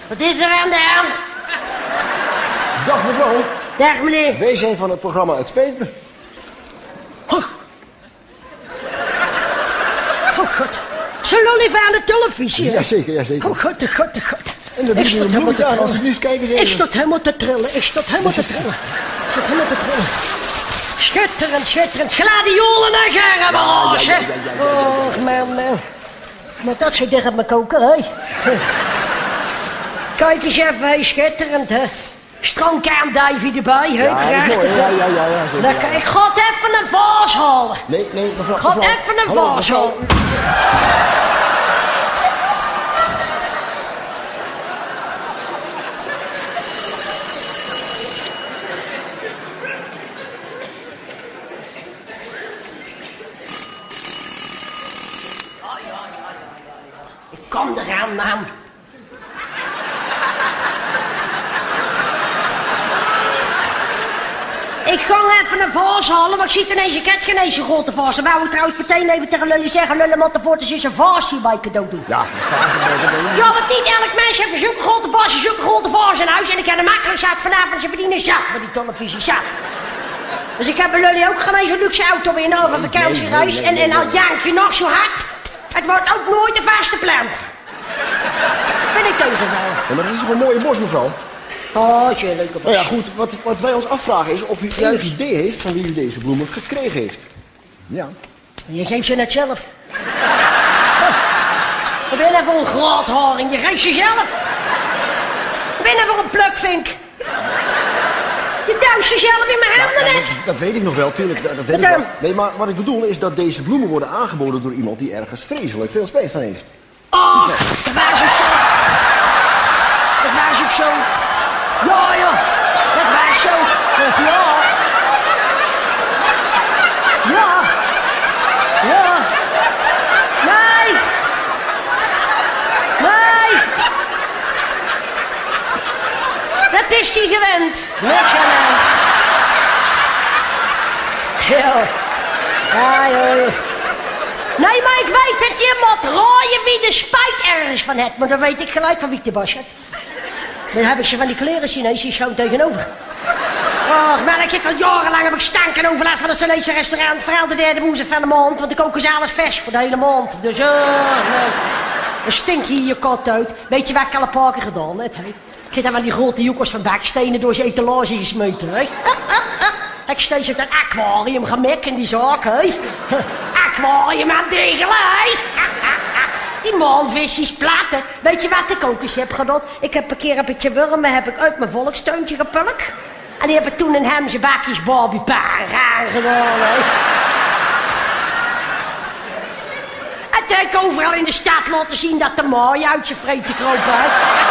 Wat is er aan de hand? Dag mevrouw. Dag meneer. Wij zijn van het programma Het Spijt Me. Oh god. Ze lullen even aan de televisie. Jazeker, jazeker. Oh god, oh god, oh god. En dan doe je een bloemetje aan, alsjeblieft, kijk eens even. Ik stond helemaal te trillen, ik stond helemaal te trillen. Schitterend, schitterend. Gladiolen en gerrenbals, hè. Och, man. Maar dat zit dicht op mijn koker, hè. Kijk eens even, hè. Schitterend, hè. Strandkaandijvie erbij, hè. Ja, dat is mooi. Ja, zeker. Lekker. Ik ga het even een vaas halen. Nee, mevrouw. Ik ga het even een vaas halen. Kom eraan, man. Ik ga even een vaas halen, maar ik zie ineens, ik heb geen eens een grote vaas. Dan wou ik trouwens meteen even tegen Lully zeggen, Lully, moet ervoor dat ze een vaas hierbij cadeau doen. Ja, een vaas erbij. Ja, want niet elk mens heeft zulke grote vaas, zulke grote vaas in huis. En ik kan er makkelijk zat vanavond ze verdienen zat met die televisie, zat. Dus ik heb bij Lully ook geen eens een luxe auto weer een halve vakantiereis. En al jank je nog zo hard, het wordt ook nooit een vaste plant. Ben ik tegengevallen. Ja, maar dat is toch een mooie bos, mevrouw? Oh, is een leuke bos. Nou ja, goed, wat wij ons afvragen is of u enig idee heeft van wie u deze bloemen gekregen heeft. Ja. Je geeft ze net zelf. Ik ben even een grootharing, je geeft ze zelf. Ik ben even een plukvink. Je duwt ze zelf in mijn handen net. Dat weet ik nog wel, tuurlijk. Dat weet ik wel. Nee, maar wat ik bedoel is dat deze bloemen worden aangeboden door iemand die ergens vreselijk veel spijt van heeft. Och, dat was ook zo. Dat was ook zo. Ja, dat was zo. Ja. Nee. Dat is die gewend. Ja, joh. Nee, maar ik weet dat je moet raaien wie de spijt ergens van hebt. Maar dan weet ik gelijk van wie de bas hebt. Dan heb ik ze van die kleren Chinees schoon tegenover. Och, maar ik heb al jarenlang stank en overlast van het Chinese restaurant. Vooral de derde woensdag van de maand, want de koken ze alles vers voor de hele maand. Dus nee. Dan stink je hier kot uit. Weet je wat ik al een paar keer gedaan heb? Ik heb dan van die grote joekers van bakstenen door zijn etalage gesmeten, hè? Ik steeds uit een aquarium gemek in die zaak, hè? Aquarium aan degelen, hè? Die maanvisjes platen. Weet je wat ik ook eens heb gedaan? Ik heb een keer een beetje wormen heb ik uit mijn volkstuintje gepulkt. En die hebben toen een hemse bakjes Barbie paar gedaan, hè? En toen heb ik overal in de stad laten zien dat de maai uit zijn vreten kroop, hè?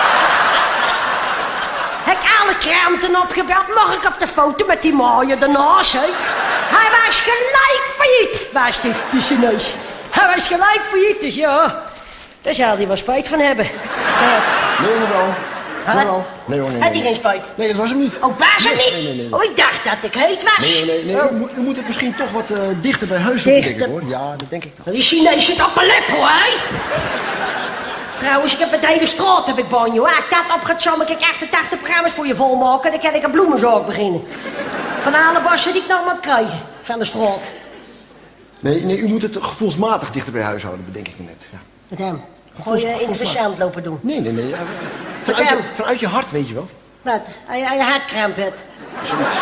Heb ik alle kranten opgebeld, mag ik op de foto met die maaien ernaast, hè? Hij was gelijk failliet, was die Chinees. Hij was gelijk failliet, dus ja, daar zal hij wel spijt van hebben. Nee, mevrouw. Mevrouw. Nee hoor, nee. Had hij geen spijt? Nee, dat was hem niet. Oh, was hem niet? Nee. Oh, ik dacht dat ik heet was. Nee. Oh. U moet het misschien toch wat dichter bij huis zoeken, denk ik, hoor. Ja, dat denk ik wel. Die Chinees zit op mijn lip, hoor, hè? Trouwens, ik heb het hele straat heb ik banjo. Als ik dat op gaat zomen, ik 88 programma's voor je volmaken. Dan kan ik een bloemenzaak beginnen. Van alle bossen die ik nog maar krijgen. Van de straat. Nee, u moet het gevoelsmatig dichter bij huis houden, bedenk ik me net. Ja. Met hem. Gewoon je interessant lopen doen. Nee. Vanuit je hart, weet je wel. Wat? Als je hartkramp hebt. Zoiets.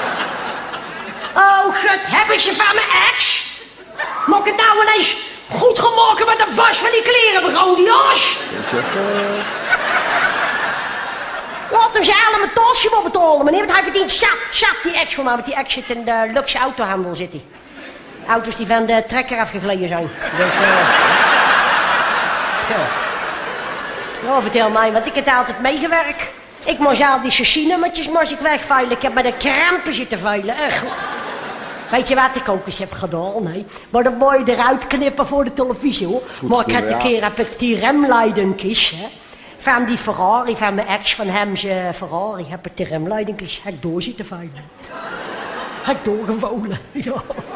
Oh, gut, hebben ze van mijn ex? Moet ik het nou ineens goed gemaakt met de bas van die kleren begon, die as? Ik zeg, Laat hem zijn allemaal tolsje op betalen, meneer. Want hij verdient zat die ex voor mij. Want die ex zit in de luxe autohandel, zit hij. Auto's die van de trekker afgegleden zijn. Dus, ja, vertel mij, want ik heb altijd meegewerkt. Ik moest al die chassisnummertjes moest ik wegveilen. Ik heb met de krampen zitten veilen. Echt. Weet je wat ik ook eens heb gedaan? Nee. Maar dat moet je eruit knippen voor de televisie, hoor. Maar ik heb een keer heb ik die remleidingjes, hè. Van die Ferrari, van mijn ex, van hem zijn Ferrari, heb ik de remleidingjes heb ik door zitten veilen. Heb ik doorgevolen, ja.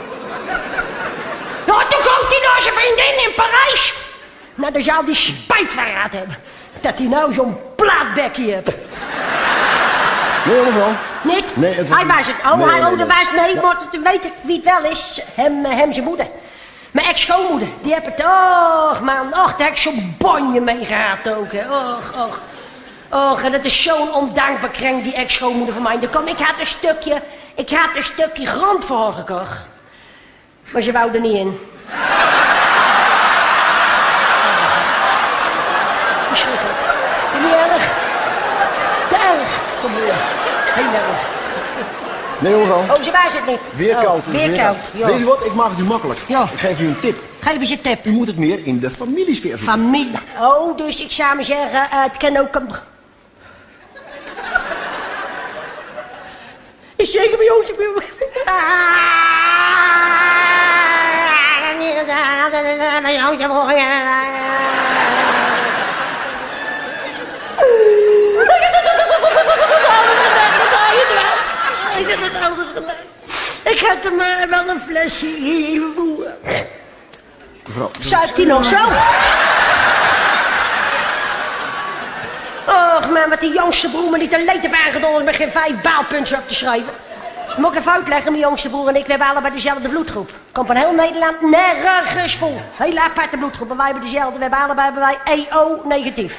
Ja, toen komt hij naar zijn vriendin in Parijs. Nou, dan zou die spijt van gehad hebben. Dat hij nou zo'n plaatbekje heb. Nee, mevrouw. Niet? Nee, het hij was het. Oh, nee, hij nee, nee. Was. Nee, maar weet ik wie het wel is. Hem zijn moeder. Mijn ex-schoonmoeder. Die heb het. Och, man. Och, daar heb ik zo'n bonje mee gehad ook. Hè. Och. Och, en dat is zo'n ondankbaar krenk, die ex-schoonmoeder van mij. Ik had een stukje grond voor haar gekocht. Maar ze wou er niet in. Verschrikkelijk. Niet erg. Te erg. Kom hier. Heel erg. Nee, mevrouw. Oh, ze was het niet. Weer koud. Weer koud. Ja. Weet u wat? Ik maak het u makkelijk. Ja. Ik geef u een tip. Geef eens een tip. U moet het meer in de familiesfeer zoeken. Familie. Oh, dus ik zou maar zeggen, het kan ook een... Is zeker bij ons. Ik had hem wel een flesje even voeren. Mevrouw. Zuipt hij nog zo? Och man, wat die jongste broer me niet een leed heb aangedaan met geen 5 baalpunten op te schrijven. Moet ik even uitleggen, mijn jongste broer en ik, we hebben allebei dezelfde bloedgroep. Komt van heel Nederland nergens vol. Hele aparte bloedgroep, maar wij hebben dezelfde. We hebben allebei EO negatief.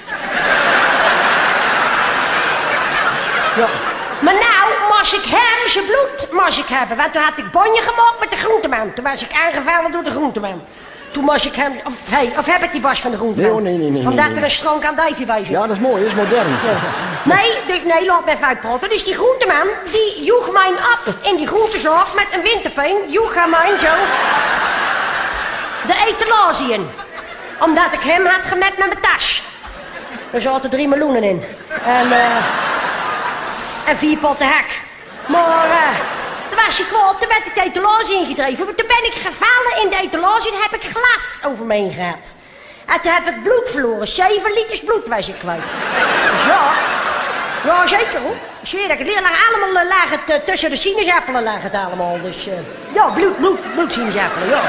Ja. Maar nou moest ik hem zijn bloed hebben. Want toen had ik bonje gemaakt met de groenteman. Toen was ik aangevallen door de groenteman. Toen moest ik hem... Of heb ik die Bas van de groenteman? Nee. Omdat er een stronk aan dijfje bij zit. Ja, dat is mooi, dat is modern. Ja. Nee, laat me even uitpraten. Dus die groenteman, die joeg mij op in die groentezak met een winterpeen. Joeg hij mij zo de etalage in. Omdat ik hem had gemet met mijn tas. Er zaten 3 meloenen in. En 4 potten hak. Maar toen was hij kwaad, toen werd ik de etalage ingedreven. Maar toen ben ik gevallen in de etalage en heb ik glas over me heen gehad. En toen heb ik bloed verloren. 7 liters bloed was ik kwijt. Dus ja, zeker hoor. Ik zweer dat ik het allemaal lagen tussen de sinaasappelen lag het allemaal. Dus ja, bloed sinaasappelen, ja.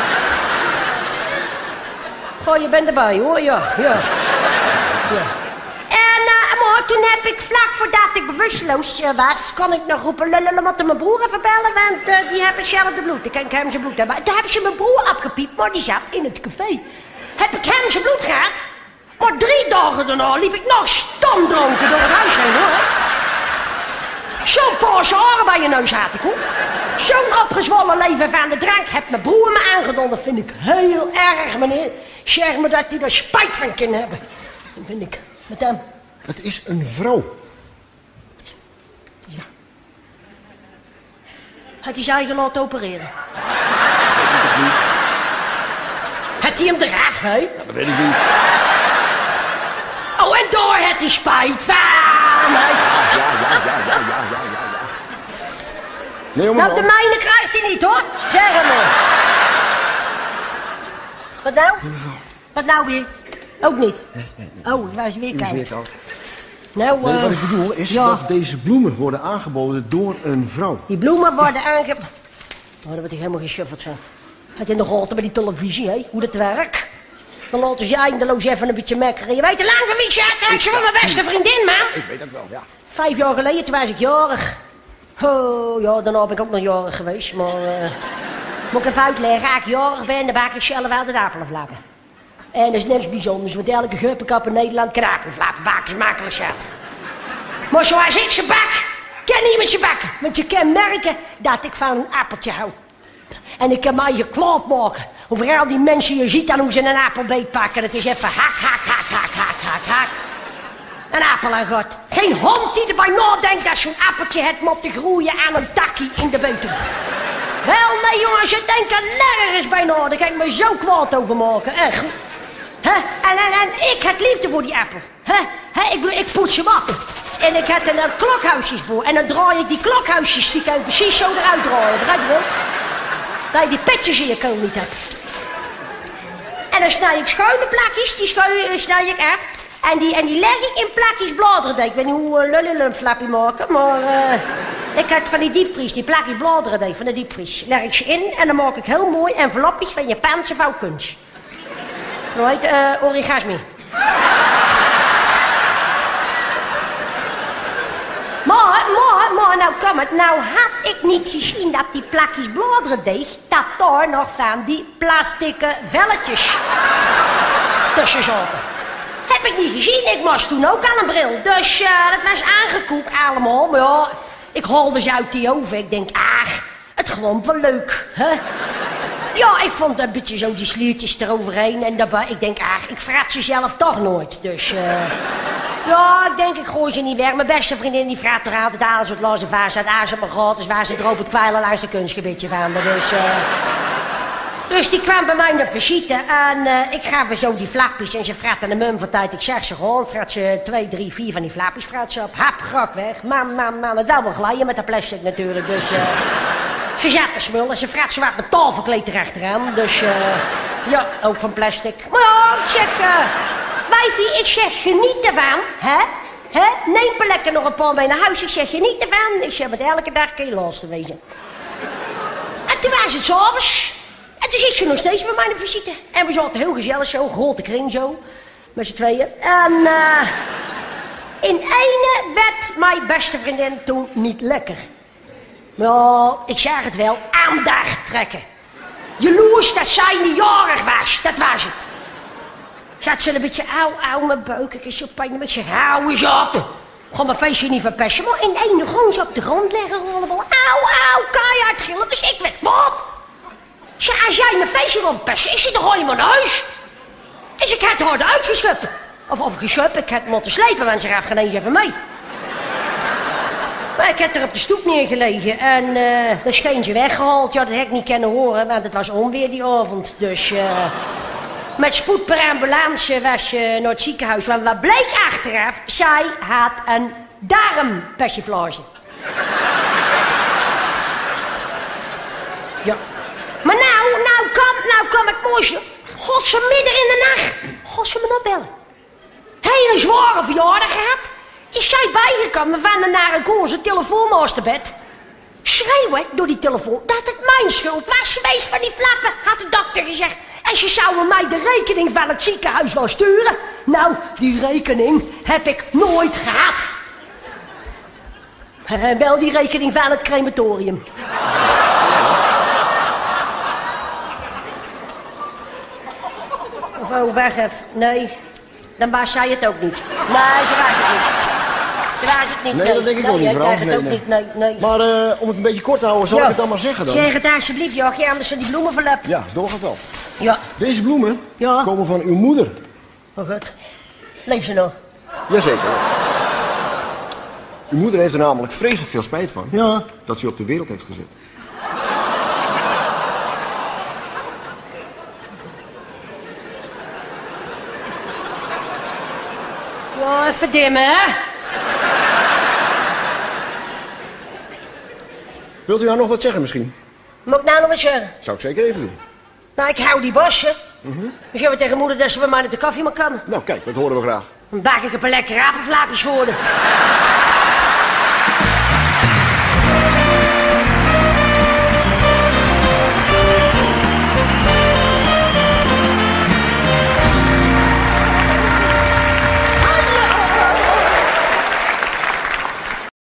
Goh, je bent erbij hoor, ja. Maar toen heb ik vlak voordat ik bewusteloos was, kon ik nog roepen, lullen, moeten mijn broer even bellen, want die hebben hetzelfde bloed. Ik kan hem zijn bloed hebben. Toen hebben ze mijn broer opgepiept, maar die zat in het café. Heb ik hem zijn bloed gehad, maar 3 dagen daarna liep ik nog stamdronken door het huis heen, hoor. Zo'n Porsche oren bij je neus had ik, hoor. Zo'n opgezwollen leven van de drank heeft mijn broer me aangedaan. Dat vind ik heel erg, meneer. Zeg me dat hij er spijt van kan hebben. Dat vind ik, met hem. Het is een vrouw. Ja. Had hij zijn eigen laten opereren? Had hij hem eraf, hè? Ja, dat weet ik niet. Oh, en daar had hij spijt van. Ja. Nee, jongen. Nou, de mijne krijgt hij niet, hoor. Zeg hem maar. Wat nou? Wat nou weer? Ook niet? Oh, hij is weer koud. Nou, nee, wat ik bedoel is dat deze bloemen worden aangeboden door een vrouw. Die bloemen worden aangeboden... Oh, daar word ik helemaal geschuffeld van. Had je nog altijd bij die televisie, hè? Hoe dat werkt. Dan laten ze je eindeloos even een beetje mekkeren. Je weet te lang van wie ze had. Ik ben mijn beste vriendin, man. Ik weet dat wel, ja. 5 jaar geleden, toen was ik jarig. Oh, ja, daarna ben ik ook nog jarig geweest. Maar, moet ik even uitleggen. Als ik jarig ben, dan bak ik zelf altijd apelenflappen. En dat is niks bijzonders, want elke guppenkap in Nederland kan apelenflappen bakken. Is makkelijk zat. Maar zoals ik ze bak, kan niemand ze bakken. Want je kan merken dat ik van een appeltje hou. En ik kan mij je klaar maken. Over al die mensen, je ziet dan hoe ze een appelbeet pakken. Het is even hak. Een appel en god. Geen hond die erbij nadenkt dat zo'n appeltje het moet groeien aan een takkie in de buiten. Wel, nee jongens, je denkt er nergens bij na. Daar kan ik me zo kwaad over maken, echt. En ik had liefde voor die appel. Ik poets hem op. En ik had er klokhuisjes voor. En dan draai ik die klokhuisjes, zie ik precies zo eruit draaien. Begrijp je wel? Dat je die petjes in je kool niet hebt. En dan snij ik schuine plakjes, die snij ik af. En die leg ik in plakjes bladeren. Ik weet niet hoe lullen een flapje maken, maar ik had van die diepvries, die plakjes bladeren van de diepvries. Leg ik ze in en dan maak ik heel mooi envelopjes van Japanse vouwkunst. Dat heet origami. kwam het. Nou had ik niet gezien dat die plakjes bladerendeeg, dat daar nog van die plastieke velletjes tussen zaten. Heb ik niet gezien, ik was toen ook aan een bril. Dus dat was aangekoekt allemaal. Maar ja, ik haalde ze uit die oven. Ik denk, het glomp wel leuk, hè? Ja, ik vond een beetje zo die sliertjes eroverheen. En daarbij, ik denk, ik vraat ze zelf toch nooit. Dus, ja, ik denk, ik gooi ze niet weg. Mijn beste vriendin, die vraagt er altijd alles wat los en vaas uit. Ze maar gratis, waar ze erop het kwijlen langs een kunstgebiedje van. Dus die kwam bij mij op visite. En ik gaf haar zo die flapjes. En ze vraagt aan de mum van tijd. Ik zeg ze gewoon, vraagt ze 2, 3, 4 van die flapjes. Vraagt ze op, hap, grak weg. Man, dat wel glijden met dat plastic natuurlijk. Dus, ze zat te smullen. Ze vraagt ze wat met tafelkleed erachteraan. Dus, ja, ook van plastic. Maar ja, ik zeg, wijfie, ik zeg, geniet ervan, hè? Neem per lekker nog een paar mee naar huis. Ik zeg, geniet ervan. Ik zeg, met elke dag kun je los te wezen. En toen was het 's avonds. En toen zit ze nog steeds bij mij op visite. En we zaten heel gezellig zo, grote kring zo. Met z'n tweeën. En in ene werd mijn beste vriendin toen niet lekker. Nou, ik zag het wel, aandacht trekken. Jaloers dat zij niet jarig was, dat was het. Zat ze een beetje, auw, mijn buik, ik is zo pijn. Ik zeg, hou eens op. Gewoon mijn feestje niet verpesten. Maar in ene gewoon zo op de grond leggen. Auw, keihard gillen. Dus ik werd wat. Zeg, als jij mijn feestje wil verpesten, is je toch gewoon naar huis? Dus ik had haar eruit geschupt. Of geschupt, ik had moeten slepen, want ze gaf geen eens even mee. Maar ik heb er op de stoep neergelegen en dan scheen ze weggehaald. Ja, dat heb ik niet kunnen horen, want het was onweer die avond. Dus met spoed per ambulance was ze naar het ziekenhuis. Want wat bleek achteraf, zij had een darmpersiflage. Ja. Maar nou kwam ik mooi. God, ze midden in de nacht. God, ze me nog bellen. Hele zware verjaardag gehad. Is zij bijgekomen van de nare gozer, telefoon naast de bed. Schreeuwen door die telefoon dat het mijn schuld was geweest van die flappen, had de dokter gezegd. En ze zouden mij de rekening van het ziekenhuis wel sturen. Nou, die rekening heb ik nooit gehad. Wel die rekening van het crematorium. Of weg even. Nee, dan was zij het ook niet. Nee, ze was het niet. Ze was het niet. Nee, dat denk ik ook niet, mevrouw. Nee. Maar om het een beetje kort te houden, zal ik het dan maar zeggen dan? Zeg het alsjeblieft, Jochie, anders zijn die bloemen verlept. Ja, zo doorgaat wel. Ja. Deze bloemen komen van uw moeder. Oh god. Leeft ze nog? Jazeker. Uw moeder heeft er namelijk vreselijk veel spijt van. Ja. Dat ze u op de wereld heeft gezet. Ja, even dimmen, hè? Wilt u nou nog wat zeggen misschien? Moet ik nou nog wat zeggen? Zou ik zeker even doen. Nou, ik hou die bossen. Dus jij tegen moeder dat ze bij mij naar de koffie mag komen. Nou, kijk, dat horen we graag. Dan bak ik een paar lekkere apenflaapjes voor haar.